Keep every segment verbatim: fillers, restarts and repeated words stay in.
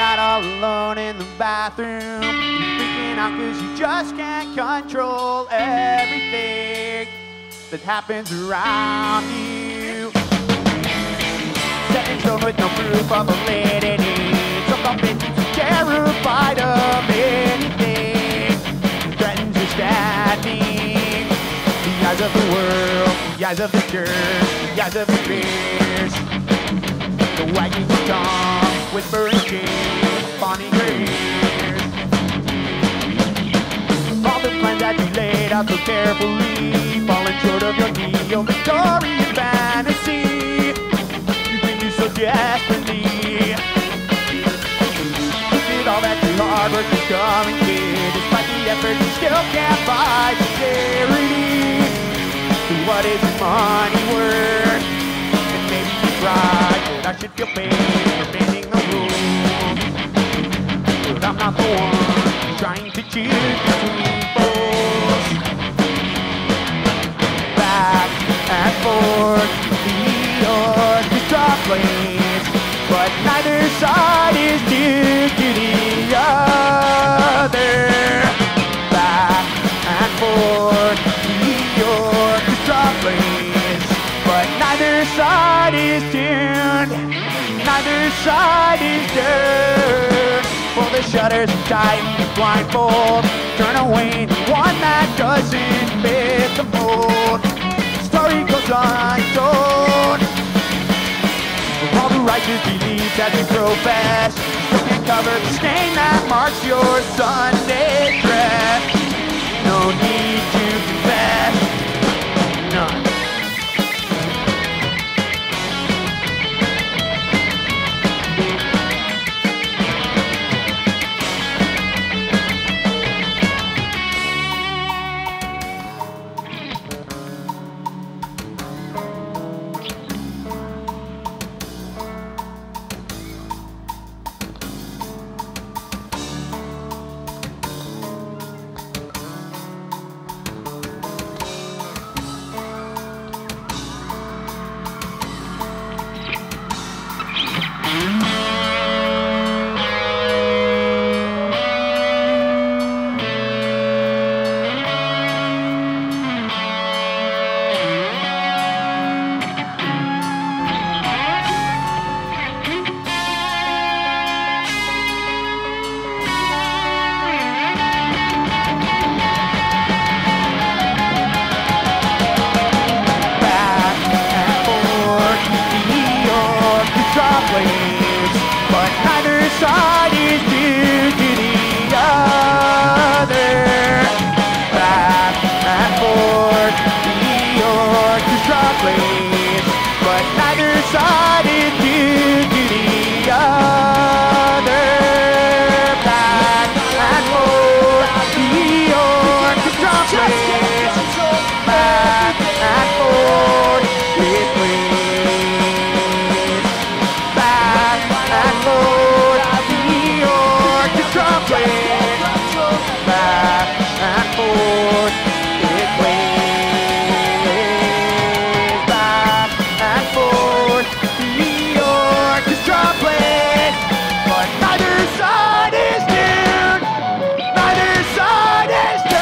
night all alone in the bathroom, freaking out cause you just can't control everything that happens around you. Set in stone with no proof of validity, so convinced you're terrified of anything that threatens your standing. The eyes of the world, the eyes of the church, the eyes of your fears, the wagging of tongue, whispering shame, fawning your ears. All the plans that you laid out so carefully, falling short of your neo Victorian fantasy. You think you so desperately. You did all that your hard work is coming kid. Despite the effort, you still can't buy sincerity. So what is money worth? And maybe you cry, but I should feel pain for bending the rules. But I'm not the one trying to choose between fools. Back and forth, the orchestra plays, but neither side is due to the other. Back and forth, the orchestra plays, but neither side is tuned, neither side is tuned. Pull the shutters and tighten the blindfold, turn away the one that doesn't fit the mold. The story goes untold of all the righteous beliefs that you profess. You can cover the stain that marks your Sunday dress. No need to confess, none. But neither side is due to the other. Back and forth, the orchestra plays, but neither side is due to the other. Back and forth, the orchestra plays, back and forth, it plays. Back and forth, it plays. Back and forth, the orchestra plays, but neither side is tuned, neither side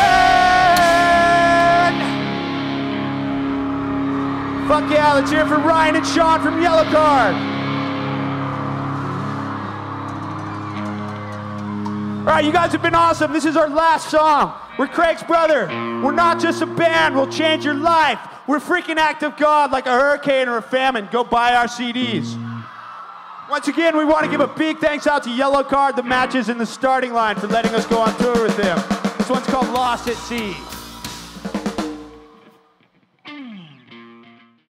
is tuned. Fuck yeah, let's hear it for Ryan and Sean from Yellowcard. All right, you guys have been awesome. This is our last song. We're Craig's brother. We're not just a band. We'll change your life. We're freaking act of God like a hurricane or a famine. Go buy our C Ds. Once again, we want to give a big thanks out to Yellowcard, the matches, and the starting line for letting us go on tour with them. This one's called Lost at Sea.